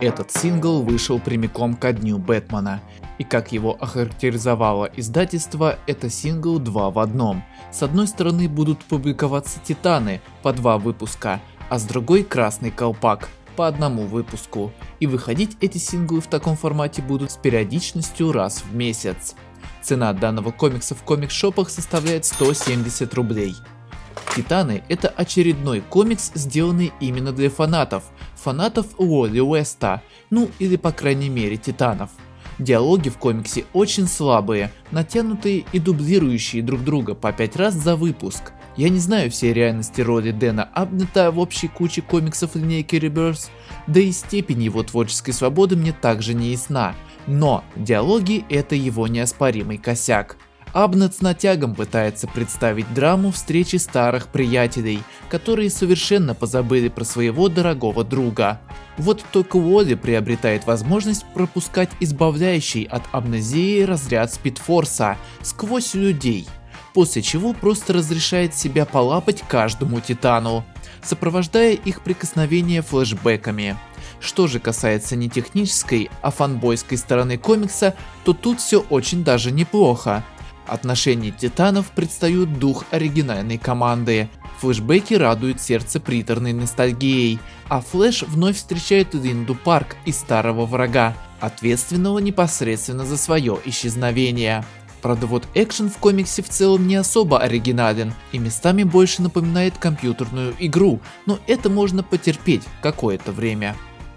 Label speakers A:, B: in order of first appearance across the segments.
A: этот сингл вышел прямиком ко дню Бэтмена. И как его охарактеризовало издательство, это сингл 2 в одном. С одной стороны будут публиковаться Титаны по 2 выпуска, а с другой Красный Колпак по 1 выпуску. И выходить эти синглы в таком формате будут с периодичностью раз в месяц. Цена данного комикса в комикс-шопах составляет 170 рублей. Титаны — это очередной комикс, сделанный именно для фанатов Уолли Уэста, ну или по крайней мере Титанов. Диалоги в комиксе очень слабые, натянутые и дублирующие друг друга по 5 раз за выпуск. Я не знаю всей реальности роли Дэна Абнетта в общей куче комиксов линейки Rebirth, да и степень его творческой свободы мне также не ясна, но диалоги — это его неоспоримый косяк. Абнетт с натягом пытается представить драму встречи старых приятелей, которые совершенно позабыли про своего дорогого друга. Вот только Уолли приобретает возможность пропускать избавляющий от амнезии разряд Спидфорса сквозь людей, после чего просто разрешает себя полапать каждому Титану, сопровождая их прикосновения флешбэками. Что же касается не технической, а фанбойской стороны комикса, то тут все очень даже неплохо. Отношения Титанов предстают дух оригинальной команды, флешбеки радуют сердце приторной ностальгией, а Флэш вновь встречает Линду Парк и старого врага, ответственного непосредственно за свое исчезновение. Правда, вот экшен в комиксе в целом не особо оригинален и местами больше напоминает компьютерную игру, но это можно потерпеть какое-то время.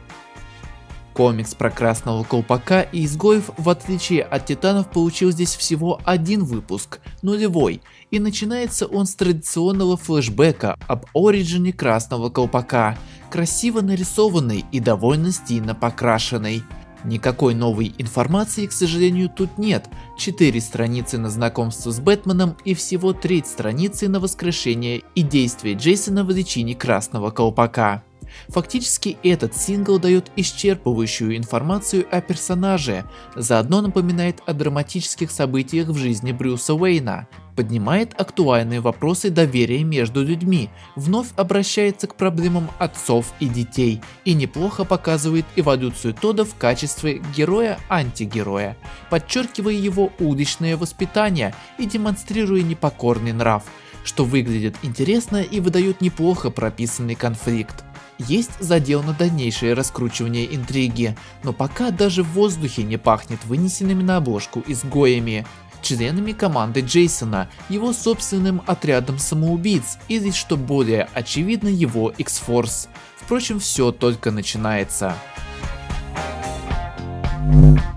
A: Комикс про Красного Колпака и Изгоев, в отличие от Титанов, получил здесь всего 1 выпуск, нулевой, и начинается он с традиционного флешбека об оригине Красного Колпака, красиво нарисованный и довольно стильно покрашенный. Никакой новой информации, к сожалению, тут нет. 4 страницы на знакомство с Бэтменом и всего 3 страницы на воскрешение и действие Джейсона в личине Красного Колпака. Фактически этот сингл дает исчерпывающую информацию о персонаже, заодно напоминает о драматических событиях в жизни Брюса Уэйна, поднимает актуальные вопросы доверия между людьми, вновь обращается к проблемам отцов и детей и неплохо показывает эволюцию Тодда в качестве героя-антигероя, подчеркивая его уличное воспитание и демонстрируя непокорный нрав, что выглядит интересно и выдает неплохо прописанный конфликт. Есть задел на дальнейшее раскручивание интриги, но пока даже в воздухе не пахнет вынесенными на обложку изгоями, членами команды Джейсона, его собственным отрядом самоубийц или, что более очевидно, его X-Force. Впрочем, все только начинается.